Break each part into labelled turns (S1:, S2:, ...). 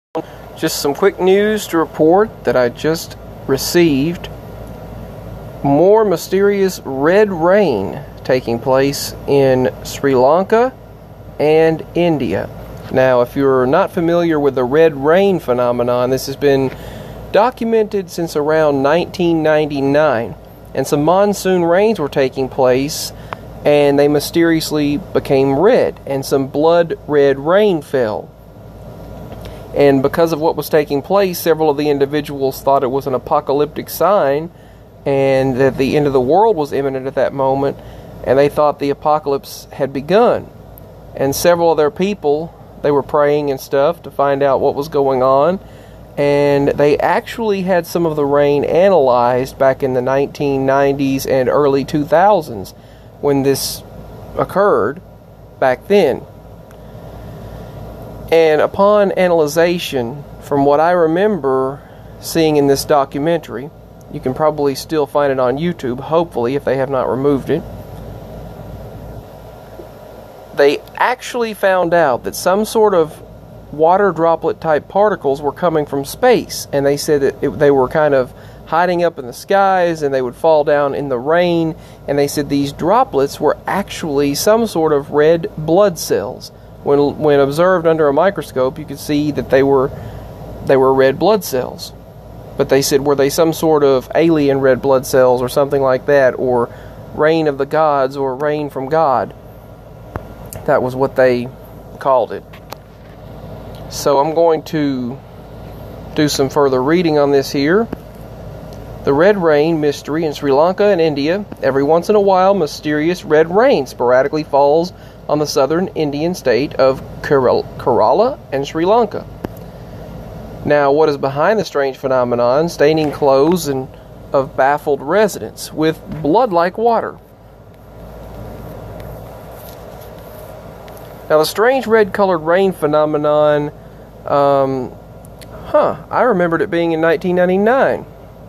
S1: Just some quick news to report that I just received. More mysterious red rain taking place in Sri Lanka and India. Now, if you're not familiar with the red rain phenomenon, this has been documented since around 1999. And some monsoon rains were taking place, and they mysteriously became red, and some blood red rain fell. And because of what was taking place, several of the individuals thought it was an apocalyptic sign and that the end of the world was imminent at that moment, and they thought the apocalypse had begun. And several of their people, they were praying and stuff to find out what was going on, and they actually had some of the rain analyzed back in the 1990s and early 2000s when this occurred back then. And upon analyzation, from what I remember seeing in this documentary, you can probably still find it on YouTube, hopefully, if they have not removed it. They actually found out that some sort of water droplet type particles were coming from space, and they said that they were kind of hiding up in the skies and they would fall down in the rain, and they said these droplets were actually some sort of red blood cells. When observed under a microscope, you could see that they were red blood cells. But they said, were they some sort of alien red blood cells or something like that, or rain of the gods or rain from God? That was what they called it. So I'm going to do some further reading on this here. The red rain mystery in Sri Lanka and India. Every once in a while, mysterious red rain sporadically falls on the southern Indian state of Kerala and Sri Lanka. Now, what is behind the strange phenomenon? Staining clothes of baffled residents with blood-like water. Now, the strange red-colored rain phenomenon, I remembered it being in 1999.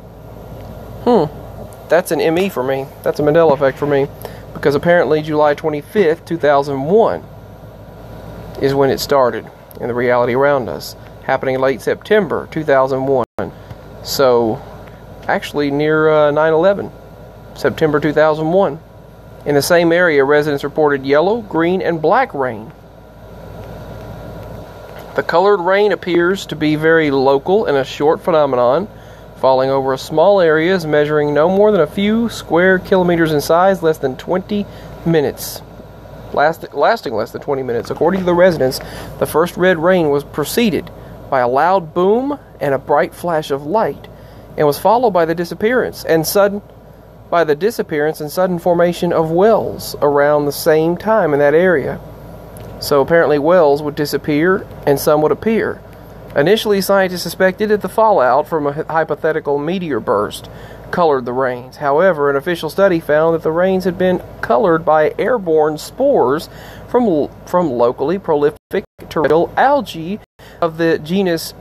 S1: That's an ME for me. That's a Mandela effect for me. Because apparently July 25th, 2001 is when it started in the reality around us. Happening in late September 2001. So, actually near 9/11. September 2001. In the same area, residents reported yellow, green, and black rain. The colored rain appears to be very local and a short phenomenon, falling over small areas measuring no more than a few square kilometers in size, less than 20 minutes. Lasting less than 20 minutes. According to the residents, the first red rain was preceded by a loud boom and a bright flash of light, and was followed by the disappearance and sudden formation of wells around the same time in that area. So apparently wells would disappear and some would appear. Initially, scientists suspected that the fallout from a hypothetical meteor burst colored the rains. However, an official study found that the rains had been colored by airborne spores from locally prolific terrestrial algae of the genus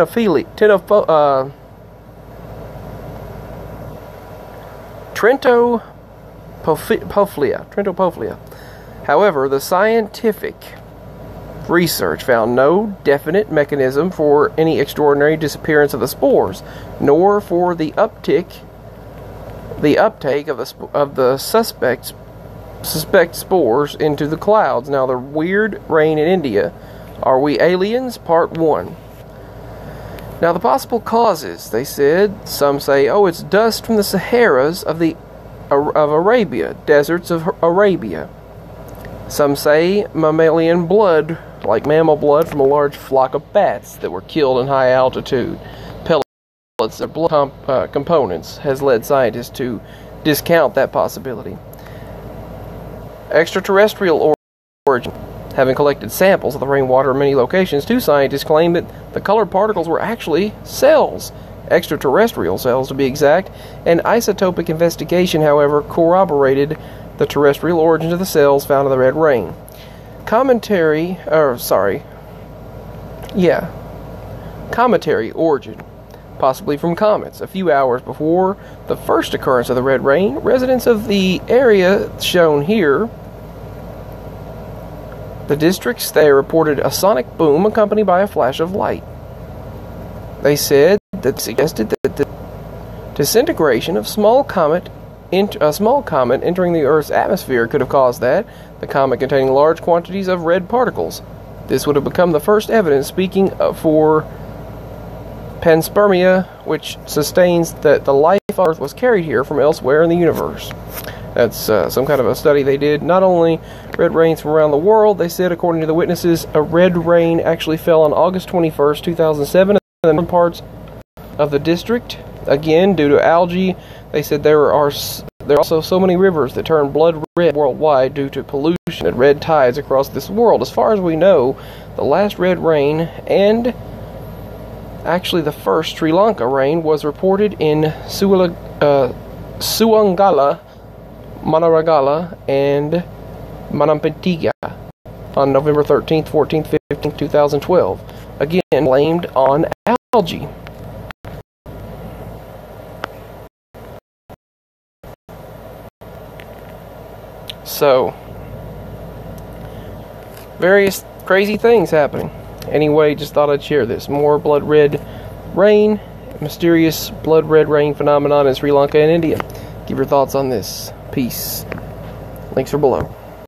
S1: Trentopoflia. However, the scientific research found no definite mechanism for any extraordinary disappearance of the spores, nor for the uptake of the suspect spores into the clouds. Now, the weird rain in India. Are we aliens? Part 1. Now, the possible causes, they said, some say, it's dust from the Saharas of Arabia, deserts of Arabia. Some say mammalian blood, like mammal blood from a large flock of bats that were killed in high altitude. Pellets of blood components has led scientists to discount that possibility. Extraterrestrial origin. Having collected samples of the rainwater in many locations, 2 scientists claim that the colored particles were actually cells, extraterrestrial cells to be exact. An isotopic investigation, however, corroborated the terrestrial origins of the cells found in the red rain. Cometary origin, possibly from comets. A few hours before the first occurrence of the red rain, residents of the area shown here, the districts, they reported a sonic boom accompanied by a flash of light. they said that suggested that the disintegration of a small comet entering the Earth's atmosphere could have caused that, the comet containing large quantities of red particles. This would have become the first evidence speaking for panspermia, which sustains that the life on Earth was carried here from elsewhere in the universe. That's some kind of a study they did. Not only red rains from around the world, they said, according to the witnesses, a red rain actually fell on August 21st, 2007 in the northern parts of the district. Again, due to algae, they said there are also so many rivers that turn blood red worldwide due to pollution and red tides across this world. As far as we know, the last red rain, and actually the first Sri Lanka rain, was reported in Suwangala, Manaragala, and Manampentiga on November 13th, 14th, 15th, 2012. Again, blamed on algae. So, various crazy things happening. Anyway, just thought I'd share this. More blood red rain, mysterious blood red rain phenomenon in Sri Lanka and India. Give your thoughts on this. Peace. Links are below.